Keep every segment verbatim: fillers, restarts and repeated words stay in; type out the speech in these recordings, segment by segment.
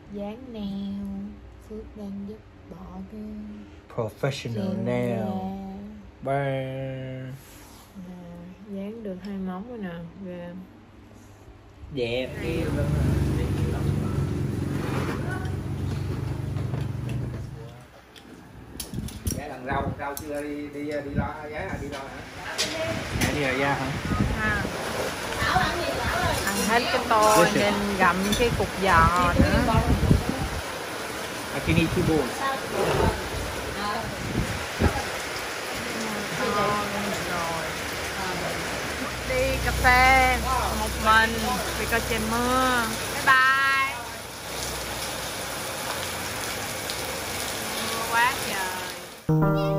dán nail. Phước đang giúp bỏ cái professional nail. Burn. Dán được hai móng rồi nè. Ghê. Đẹp kia luôn. Giá lần rau, rau chưa đi đi đi lo giá là đi lo hả? Dạ đi rồi ra hả? À. Ăn hết cái tô nên gặm cái cục giò nữa. I can eat two bowls. Đi cà phê một mình vì coi trời mưa. Bye bye. Mưa quá trời.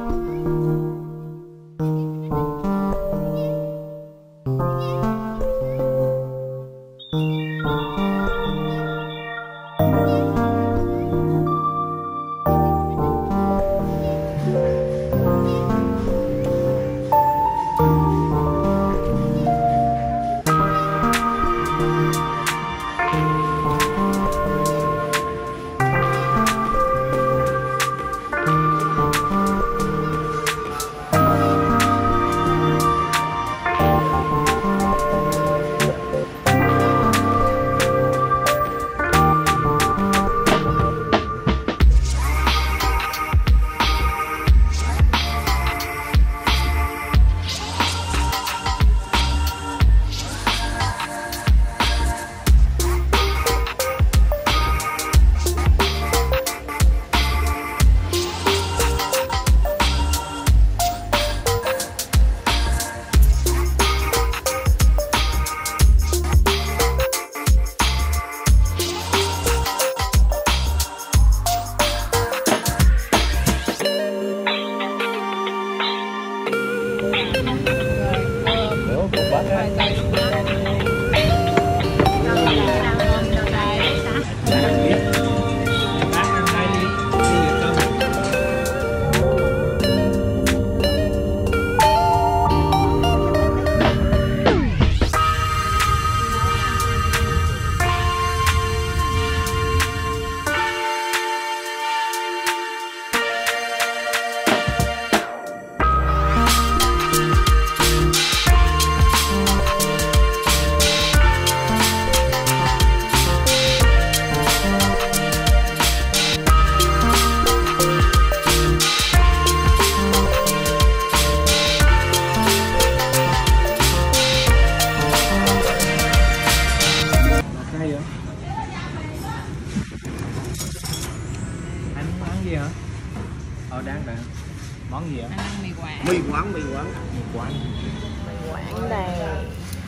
Ờ đáng bạn. Món gì ạ? Anh ăn mì quảng. Mì quảng, mì quảng. Mì quảng. Mì quảng đây.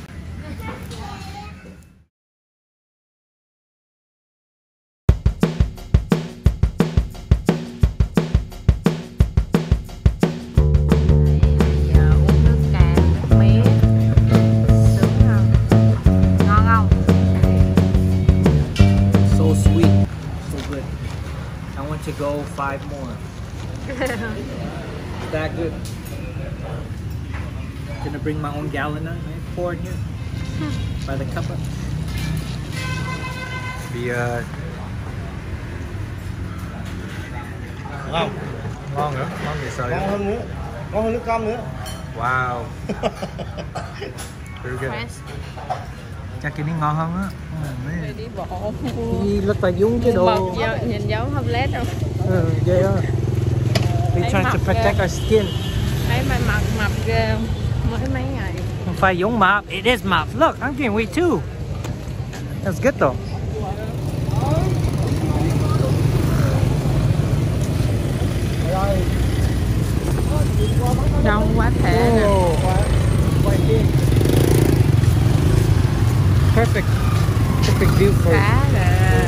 To go five more. That good. Gonna bring my own gallon on, right? Pour it here. By the cup. Vì uh... ngon, ngon nữa, ngon gì sao? Ngon hơn nữa, ngon hơn nước cam nữa. Wow. Very good. Chắc cái này ngon hơn á. Để đi bộ. Đi lật vào dung cái đồ. Nhìn giống homeless không? Ừ, vậy đó. We trying to protect our skin. Thấy mày mập mập ghê mới mấy ngày. Không phải giống mập, it is mập. Look, I'm gaining weight too. That's good though. Đông quá thể nè. Perfect. Perfect view for cá nè.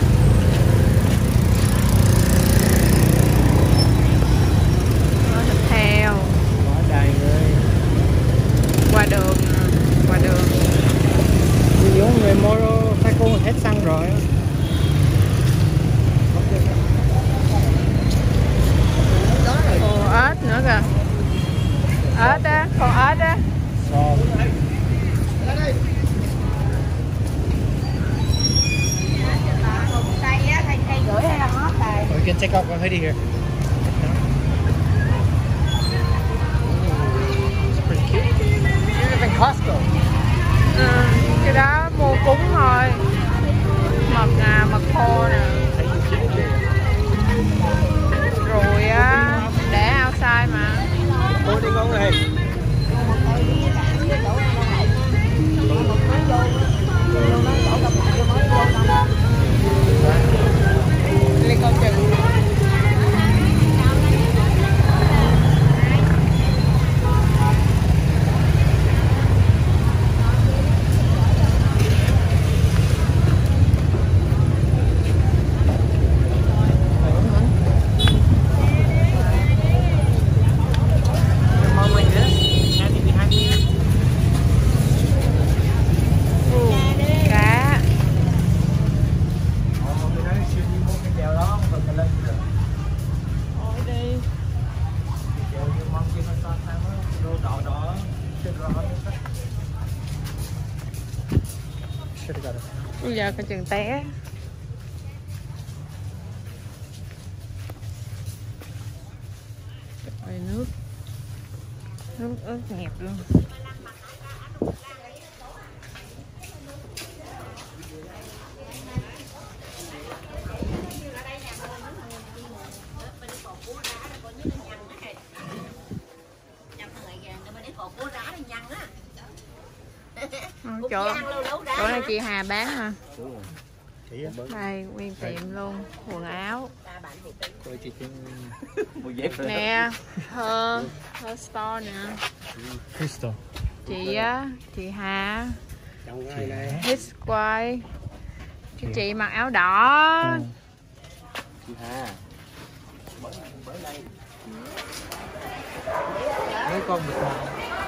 Có thịt heo. Quá đầy người. Qua đường, qua đường. Đi giống người motorcycle hết xăng rồi. Ồ, ớt nữa kìa. Ớt á, còn ớt á. can take out one hoodie here. It's pretty cute. You live in Costco. Ừ, cái đó mua cúng thôi. Mật ngà, mật khô nè. Rồi á, để outside mà. Cô đi ngon này. Lên con chừng. Bây giờ coi chừng té. Trời, nước nước ướt nhẹp luôn. Chỗ, chỗ này chị Hà bán hả? Đây nguyên tiệm luôn, quần áo nè, her, her store nè. Crystal. Chị á, chị Hà, his wife, cái chị mặc áo đỏ. Chị Hà. Mấy con bị sao?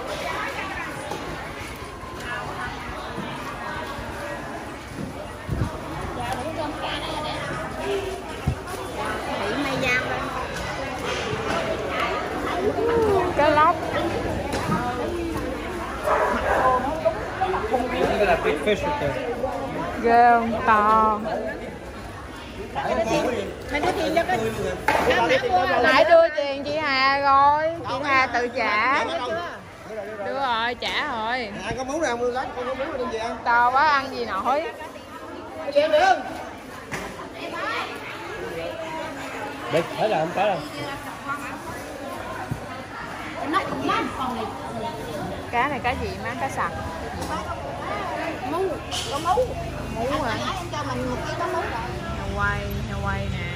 Cái lóc ghê không? To. Nãy đưa tiền chị Hà rồi, chị Hà tự trả. Đưa rồi, trả rồi. Ai có muốn nào mua lắm, con có muốn đem về ăn. To quá ăn gì nổi. Đem được. Đây, thấy là không có đâu. Cá này cá gì má? Cá sặc. Mú, có mú. Mú hả? Anh cho mình một cái có mú rồi. Heo quay, heo quay nè.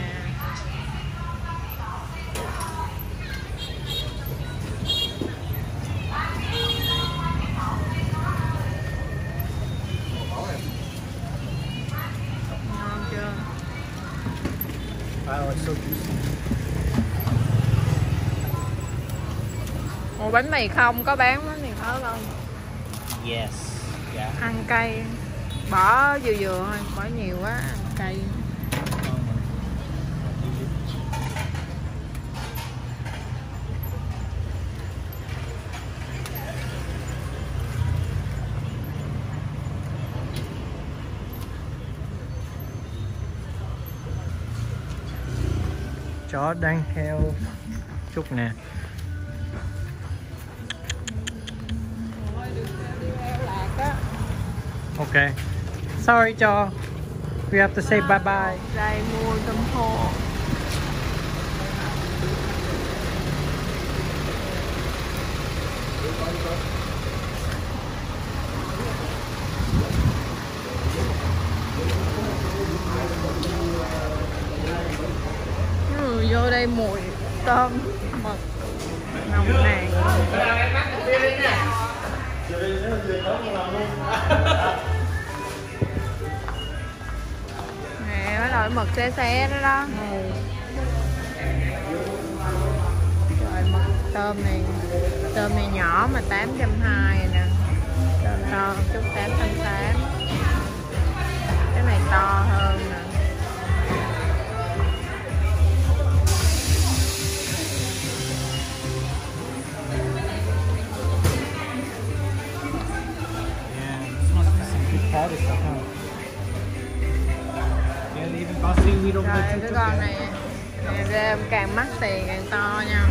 Ngon chưa? Wow, it's so juicy. Ồ, bánh mì không có bán bánh mì khó không? Yes. Yeah. Ăn cay, bỏ vừa vừa thôi, bỏ nhiều quá ăn cay. Chó đang theo Trúc nè. Okay. Sorry, Cho. We have to say bye bye. Đây mua tôm khô. Ừ, vô đây mùi tôm mực nồng nàn. Nè mấy loại mực xe xe đó đó. Rồi mực tôm này, tôm này nhỏ mà tám trăm hai mươi nè. Tôm to chút tám trăm tám mươi. Cái này to hơn nè. Rồi cái con này Rơm càng mắc tiền càng to nha.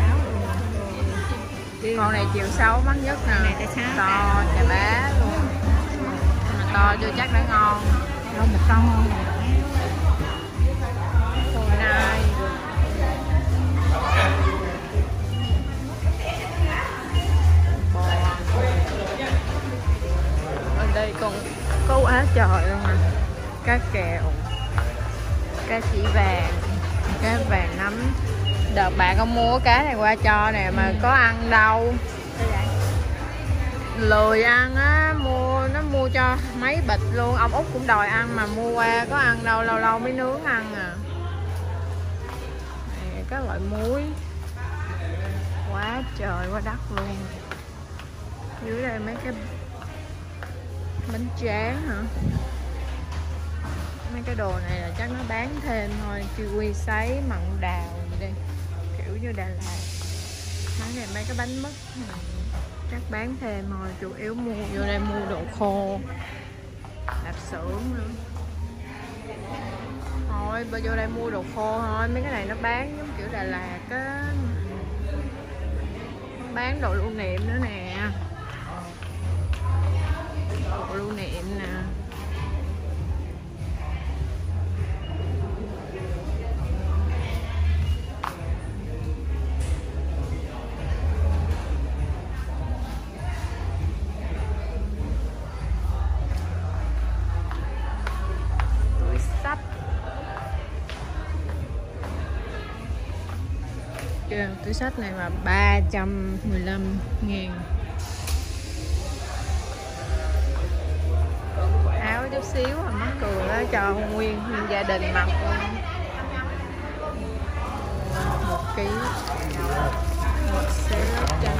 Con này chiều sáu mắc nhất nè, to chà bá luôn, mà to chưa chắc đã ngon. đâu một con ngon. Hồi nay ở đây còn có quá trời luôn nè, cá kèo, cá chỉ vàng, cá vàng nấm. Đợt bạn con mua cá này qua cho nè mà có ăn đâu, lười ăn á, mua nó mua cho mấy bịch luôn. Ông Út cũng đòi ăn mà mua qua có ăn đâu, lâu lâu mới nướng ăn à. Này, các loại muối quá trời quá đất luôn. Dưới đây mấy cái bánh tráng hả, mấy cái đồ này là chắc nó bán thêm thôi. Kiwi sấy, mận đào gì đây, kiểu như Đà Lạt. Mấy này mấy cái bánh mứt chắc bán thêm thôi, chủ yếu mua vô đây mua đồ khô, lạp xưởng nữa. Thôi bây vô đây mua đồ khô thôi, mấy cái này nó bán giống kiểu Đà Lạt á, bán đồ lưu niệm nữa nè, đồ lưu niệm nè. Túi xách này mà ba trăm mười lăm ngàn. Áo chút xíu mà mắc cười đó, cho nguyên, nguyên gia đình mặc luôn. Một ký một xế lót chân.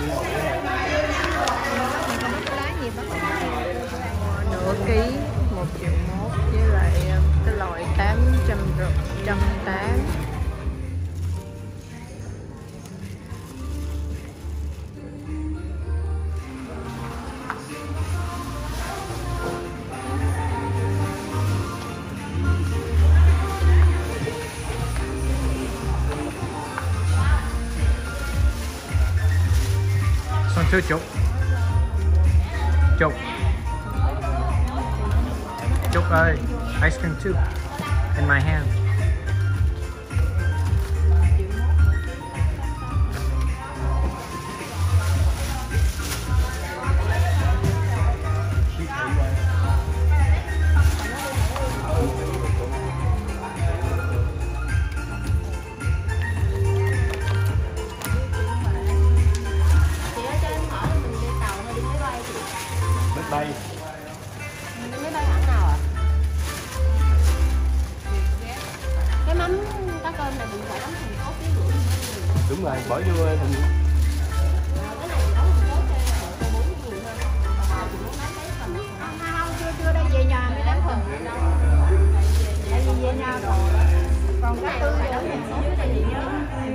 Nửa ký một triệu mốt, với lại cái loại tám trăm rưỡi, trăm tám. Two chục chục chục ơi, ice cream too in my hand. Bay. Máy bay hãng nào ạ? Cái mắm cá cơm này mình phải đóng thành cốt tí nữa. Đúng rồi, bỏ vô thùng. Cái này mình đóng thành cốt cho cô bốn người thôi. Còn chị muốn lấy mấy phần? Không, không, chưa chưa đây về nhà mới lấy phần. Tại vì về nhà rồi. Còn cái tư phải đóng thành cốt cho chị nhớ.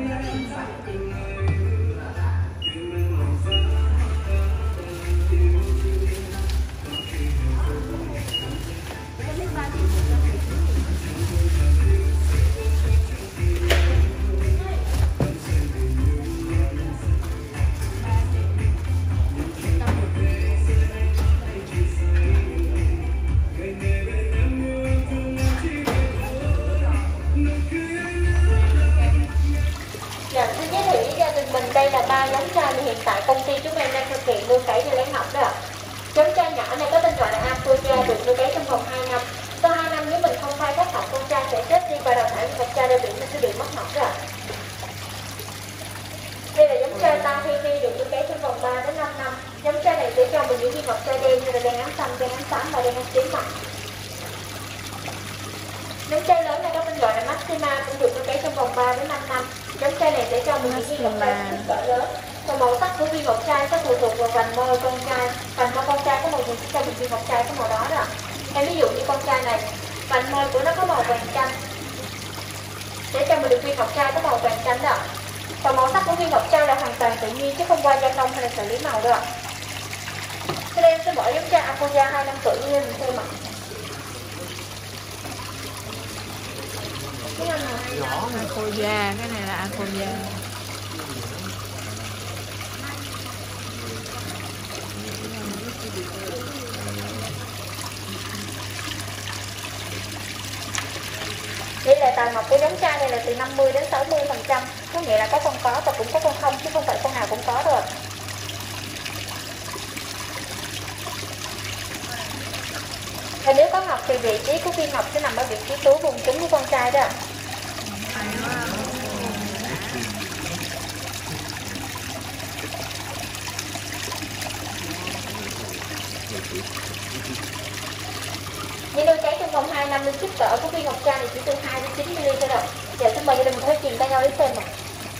Đây là ba giống chai mà hiện tại công ty chúng em đang thực hiện nuôi cấy để lấy ngọc đó ạ. Giống chai nhỏ này có tên gọi là Apoja, được nuôi cấy trong vòng hai năm. Sau hai năm nếu mình không khai thác học, con trai sẽ chết đi và đào thải ngọc trai, đơn vị mình sẽ bị mất ngọc đó ạ. Đây là giống chai Tahiti, được nuôi cấy trong vòng ba đến năm năm. Giống chai này sẽ cho mình những viên ngọc trai đen như là đen ám xanh, đen ám xám và đen ám tím mặt. Giống chai lớn này có tên gọi là Maxima, cũng được nuôi cấy trong vòng ba đến năm năm. Giống chai này sẽ cho mình những viên ngọc trai cỡ lớn. Còn màu sắc của viên ngọc trai có phụ thuộc vào vành môi con trai. Vành môi con trai có màu gì cho mình viên ngọc trai có màu đó đó. Em ví dụ như con trai này, vành môi của nó có màu vàng chanh, để cho mình được viên ngọc trai có màu vàng chanh đó. Còn màu sắc của viên ngọc trai là hoàn toàn tự nhiên chứ không qua gia công hay là xử lý màu đó. Thế nên em sẽ bỏ giống chai Apoja hai năm tuổi như mình xem ạ. Cái anh nào? Apoya, cái này là Apoya. Tỷ lệ tài mọc của giống chai này là từ năm mươi đến sáu mươi phần trăm, có nghĩa là có con có và cũng có con không, chứ không phải con nào cũng có rồi. Và nếu có ngọc thì vị trí của viên ngọc sẽ nằm ở vị trí túi vùng trứng của con trai đó. Như nuôi cháy trong vòng hai năm lên kích cỡ của viên ngọc trai này chỉ từ hai đến chín mi-li-mét thôi đâu. Giờ xin mời gia đình mình có thể truyền tay nhau để xem nào.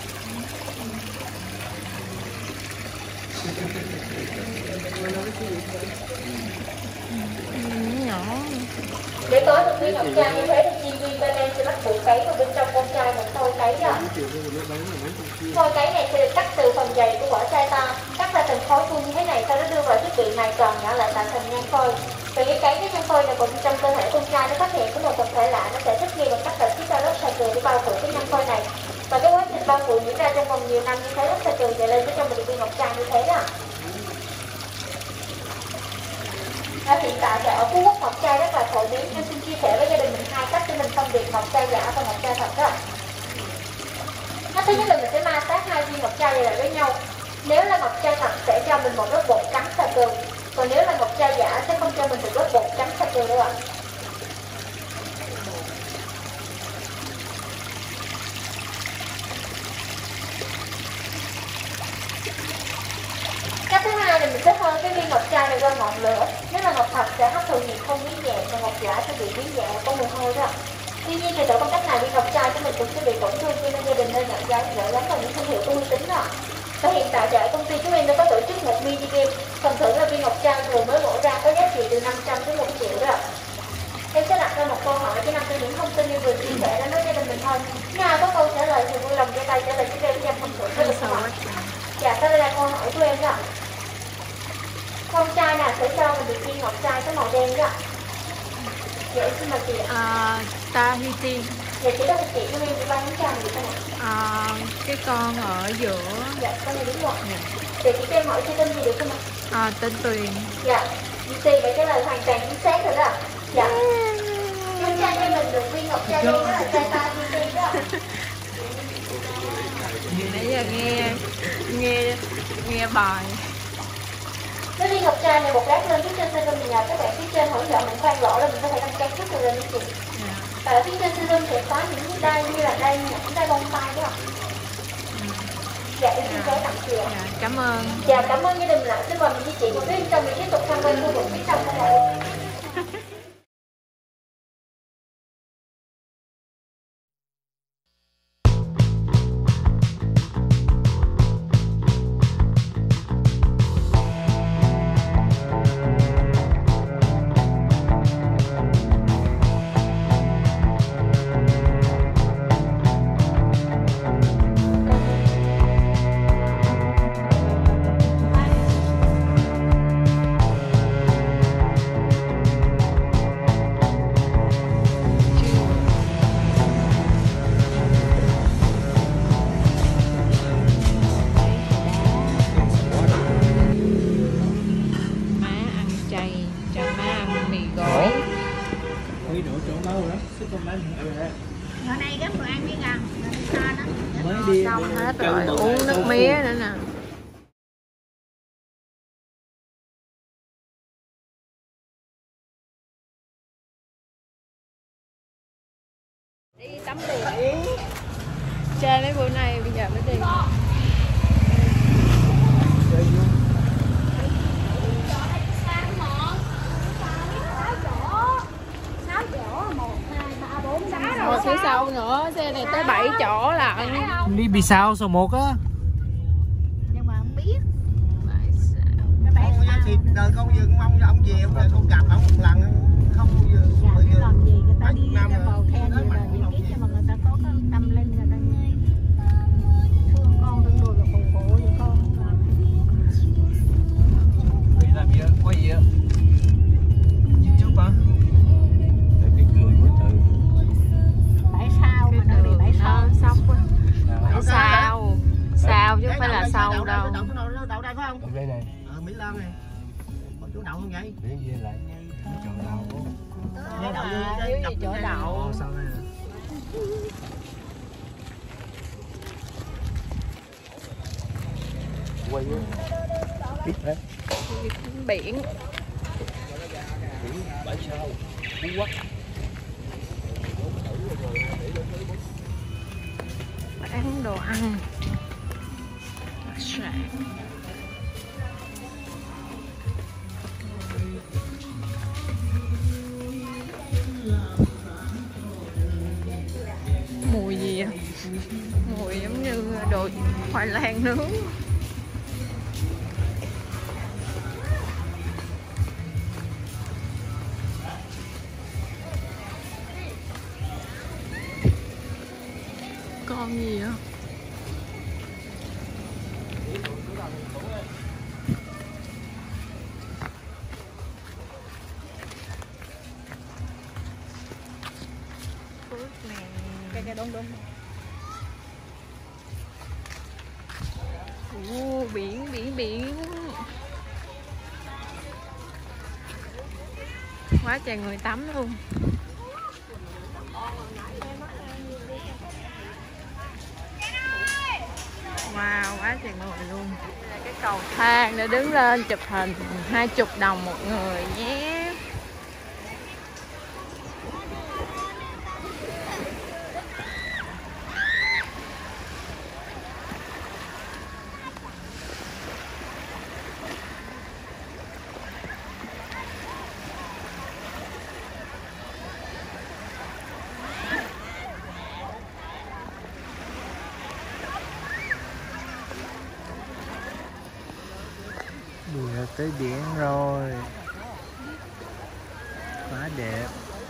Nhỏ. Để có được viên ngọc trai như thế thì chuyên viên bên em sẽ bắt buộc cấy vào bên trong con trai một thôi cấy đó. Thôi cấy này sẽ được cắt từ phần dày của vỏ chai to, cắt ra từng khối vuông như thế này, sau đó đưa vào thiết bị này tròn nhỏ lại tạo thành nhang phôi. Từ cái cấy cái nhang phôi này vào bên trong cơ thể con trai nó phát hiện có một vật thể lạ, nó sẽ thích nghi và cắt đợt chiếc ra lớp sợi cừ để bao phủ cái nhang phôi này. Và cái quá trình bao phủ diễn ra trong vòng nhiều năm như thế, lớp sợi cừ dày lên với trong một viên ngọc trai như thế đó. Ở hiện tại thì ở Phú Quốc ngọc trai rất là phổ biến, em xin chia sẻ với gia đình mình hai cách để mình phân biệt ngọc trai giả và ngọc trai thật đó. Cách thứ nhất là mình sẽ ma sát hai viên ngọc trai này lại với nhau. Nếu là ngọc trai thật sẽ cho mình một lớp bột trắng xà cừ, còn nếu là ngọc trai giả sẽ không cho mình được lớp bột trắng xà cừ đâu ạ. Cách thứ hai là mình sẽ hơi cái viên ngọc trai này qua ngọn lửa. Nếu là ngọc thật sẽ hấp thụ nhiệt không biến dạng, và ngọc giả sẽ bị biến dạng có mùi hôi đó. Tuy nhiên thì bằng cách này viên ngọc trai của mình cũng sẽ bị tổn thương, cho nên gia đình nên nhận giá gửi gắm vào những thương hiệu có uy tín đó. Và hiện tại ở công ty chúng em đã có tổ chức một mini game, phần thưởng là viên ngọc trai vừa mới bổ ra có giá trị từ năm trăm đến một triệu đó. Em sẽ đặt ra một câu hỏi cho nằm trong những thông tin em vừa chia sẻ đến với gia đình mình thôi. Nếu ai có câu trả lời thì vui lòng giơ tay trả lời cho em danh phần thưởng có được không ạ? Dạ, sau đây là câu hỏi của em đó. Con trai nào sẽ cho mình được viên ngọc trai có màu đen đó? Dạ, em xin mời chị ạ. À, Tahiti. Dạ, chị có thể chỉ cho em được ba con trai được không ạ? À, cái con ở giữa. Dạ, con này đúng rồi. Dạ. Dạ, chị cho em hỏi chị tên gì được không ạ? À, tên Tuyền. Dạ, chị Tuyền vậy trả lời hoàn toàn chính xác rồi đó. Dạ. Con trai cho mình được viên ngọc trai đen đó là trai Tahiti đó. Nãy giờ nghe nghe nghe bài. Cái viên ngọc trai này một lát lên phía trên serum thì nhờ các bạn phía trên hỗ trợ mình khoan lỗ là mình có thể đăng trang chút lên chị. Và ở phía trên serum sẽ có những đai như là đai nhẫn, đai bông tai đó. Dạ, em xin phép tặng chị ạ. Dạ, cảm ơn. Dạ, cảm ơn gia đình lại. Xin mời mình với chị một phía trong mình tiếp tục tham quan khu vực phía trong của mọi. Ở đây gấp đồ ăn với gần, rồi nó Đi xong hết rồi, uống nước mía nữa nè. Đi tắm biển. Chơi mấy bữa nay bây giờ mới đi. Rồi phía sau nữa, xe này tới bảy chỗ lận. Đi bị sao số một á. Nhưng mà không biết. Con thì đời con vừa mong cho ông về, ông con gặp ông một lần không bao giờ. Dạ, lần gì người ta đi ra bầu khe gì rồi chỉ biết cho mà người ta có cái tâm linh, người ta thương con thương người là phụ phụ vậy con. Bị làm gì á, có gì á? YouTube hả? Cái người của tự. Tại sao Lan này. Có chỗ đậu không vậy? Để về lại chỗ đậu. Để đậu Thiếu gì chỗ đậu. Sao đây? Quay á. Biết đấy. Biển. Biển Bãi Sau, Phú Quốc. Bán đồ ăn. Đặc sản. Mùi gì vậy? Mùi giống như đồ khoai lang nướng. Con gì vậy? Phước nè. Cái cái đông đông. Ồ, biển biển biển. Quá trời người tắm luôn. Wow, quá trời người luôn. Cái cầu thang để đứng lên chụp hình hai mươi đồng một người nhé. Vừa tới biển rồi. Quá đẹp.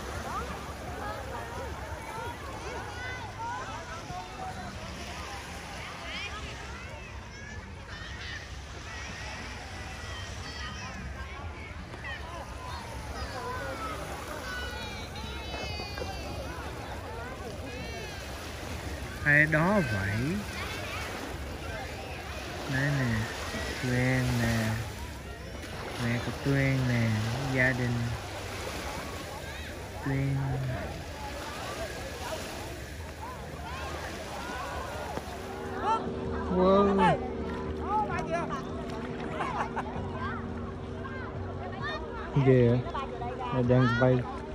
Ai đó vậy? Đây nè, Tuyên nè, mẹ của Tuyên nè, gia đình Tuyên. Wow. Ghê à, đang bay.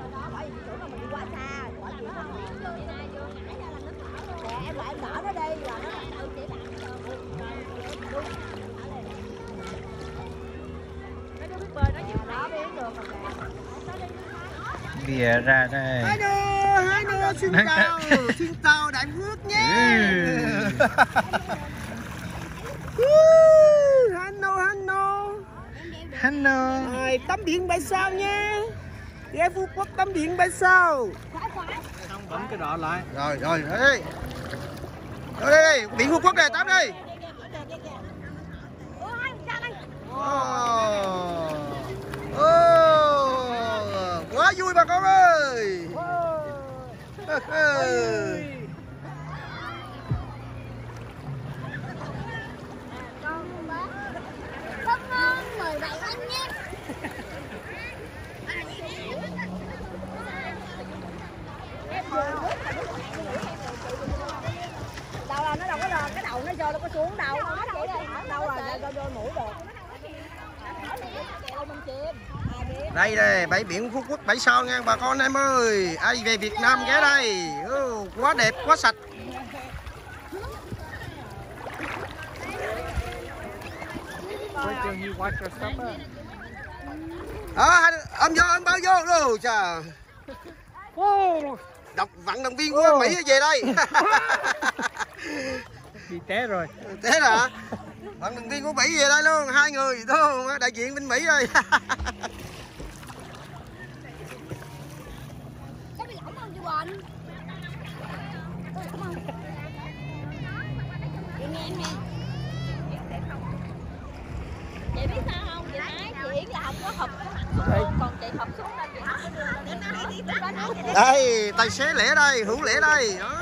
Bìa ra đây. Hai đứa, hai đứa xin chào, xin chào Đại Phước nhé. Hello, hello. Hello. Rồi, tắm biển Bãi Sau nha. Ghé Phú Quốc tắm biển Bãi Sau. Xong bấm cái đỏ lại. Rồi, rồi, đây. Rồi đây, biển Phú Quốc này, tắm đi. Oh. Oh. Quá vui bà con ơi. Không ngon, mời bạn ăn nhé. Đâu là nó đâu có rồi, cái đầu nó vô nó có xuống đâu. Đâu là do vô mũi được. Đây đây, bãi biển Phú Quốc Bãi Sau nha bà con em ơi. Ai về Việt Nam ghé đây. Oh, quá đẹp, quá sạch. À, ôm vô, ôm bao vô rồi chà. Đọc vận động viên của Mỹ về đây. Bị té rồi. Thế hả? Vận động viên của Mỹ về đây luôn, hai người thôi, đại diện bên Mỹ đây. Có bị lỏng không chị Quỳnh? Chị nghe em nè. Chị biết sao không? Chị nói chị Yến là không có hụp luôn, còn chị hụp xuống là chị không có đưa. Đây, tài xế Lễ đây, Hữu Lễ đây. Đó.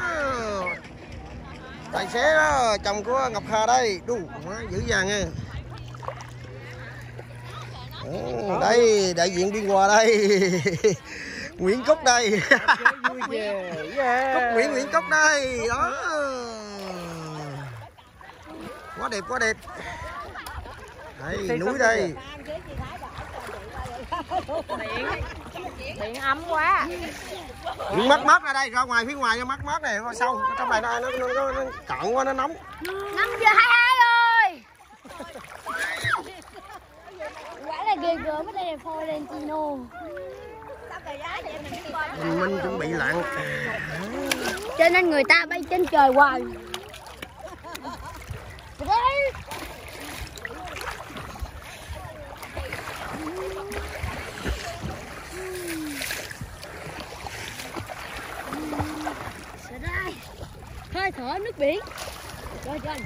Tài xế đó, chồng của Ngọc Hà đây. Đu, quá dữ dàng nha. Ừ, đây đại diện biên hòa đây. Nguyễn Cúc đây. Cúc Nguyễn Nguyễn Cúc đây đó. Quá đẹp quá đẹp. Đây núi đây. Điện điện ấm quá. Điện mát mát ra đây, ra ngoài phía ngoài cho mát mát này qua sau trong này nó nó, nó, nó cận quá nó nóng. năm giờ hai mươi hai rồi. Quả là ghê gớm, ở đây là Florentino. Mình, mình chuẩn bị lặn. Cho nên người ta bay trên trời hoài. Đấy. Sợ đây. Hơi thở nước biển. Rồi trên.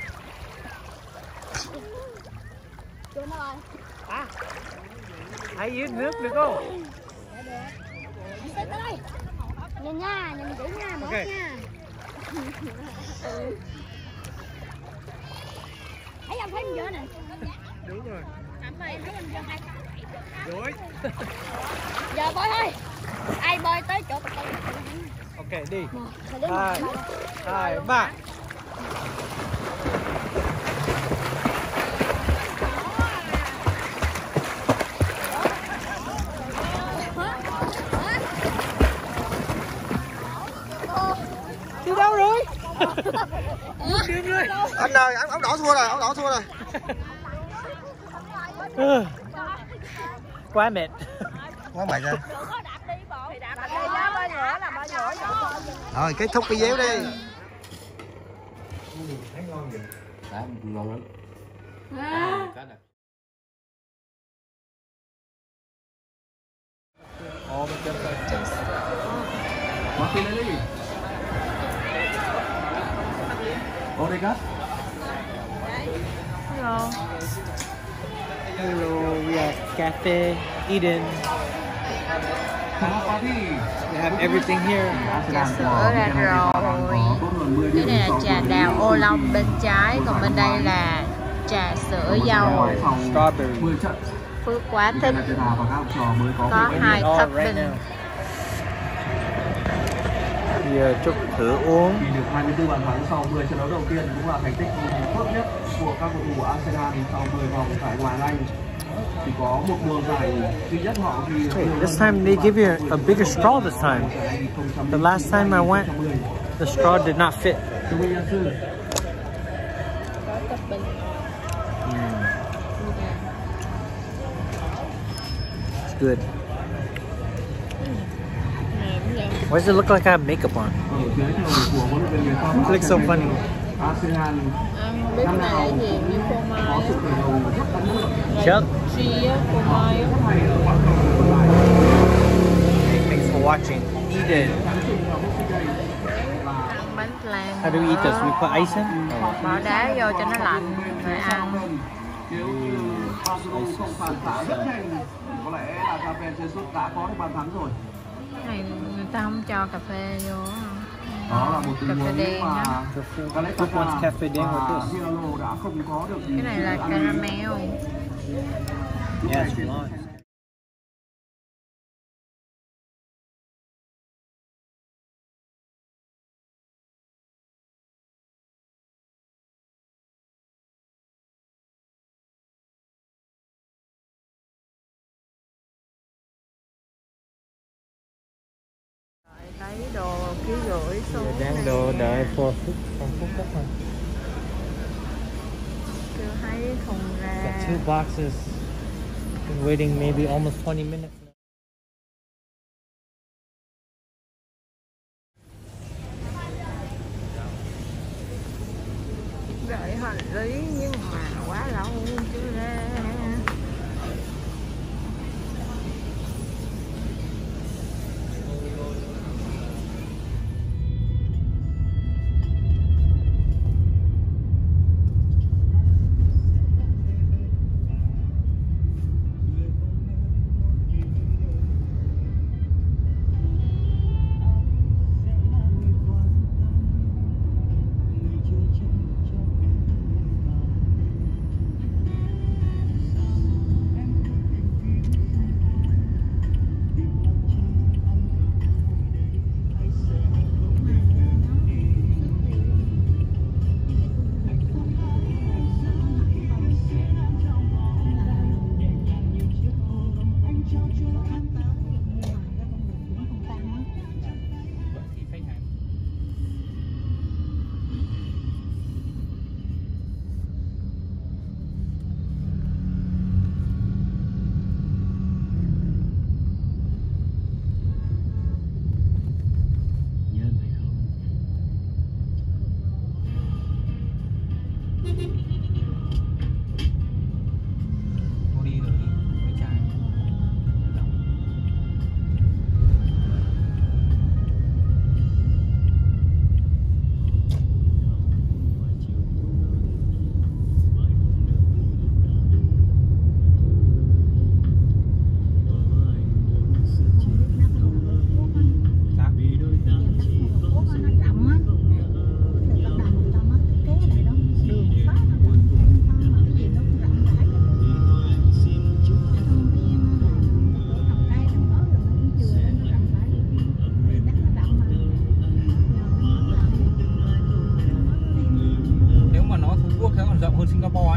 Trên nó rồi. À, hãy dưới nước được không? Đi tới đây. Nhìn nha, nhìn kỹ nha, một Ok. nha. Thấy không, thấy mình vô nè. Đúng rồi. Em thấy mình vô hai cái. Rồi. Giờ bơi thôi. Ai bơi tới chỗ tôi. Ok, đi. Một, hai, đến Hai, một, hai, ba. Đi đâu rồi? Đi rồi. Anh ơi, áo đỏ thua rồi, áo đỏ thua rồi. Quá mệt. Quá mệt rồi. Rồi kết thúc video đi. Đã ngon lắm. Quá tin lên đi. Ô đây cắt. Hello. Hello, we have Cafe Eden. They have everything here. Trà sữa ra rồi. Cái này là trà đào ô long bên trái, còn bên đây là trà sữa dâu. Strawberry. Phước quá thích. Có hai All right topping. now. Giờ chúc thử uống. Thì được hai mươi tư bàn thắng sau mười trận đấu đầu tiên cũng là thành tích tốt nhất của các cầu thủ của Arsenal sau mười vòng tại ngoại hạng Anh. Chỉ có một mùa giải duy nhất họ ghi. Wait, this time they give you a, a bigger straw this time. The last time I went, the straw did not fit. Mm. It's good. Why does it look like I have makeup on? It looks so funny. Ăn biết này là gì? Như phô mai. Chuck. Chi á, phô mai. Thanks for watching. Eat it. Ăn bánh flan. How do we eat this? We put ice in? Oh. Bỏ đá vô cho nó lạnh rồi ăn. Có lẽ là cà phê Jesus đã có được bàn thắng rồi. Cái này người ta không cho cà phê vô. Đó là một tình Cà phê huống đen mà á. Who wants cafe đen with this? Pirlo đã không có được. Cái này là caramel. Yes, we want. Lấy đồ ký gửi xuống. Đang đồ đợi for phút, from phút cấp mà. Chưa thấy thùng ra. Got two boxes. Been waiting maybe almost twenty minutes. Đợi hành lý nhưng mà quá lâu chưa ra.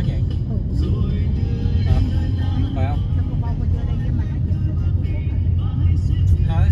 vậy? Ừ.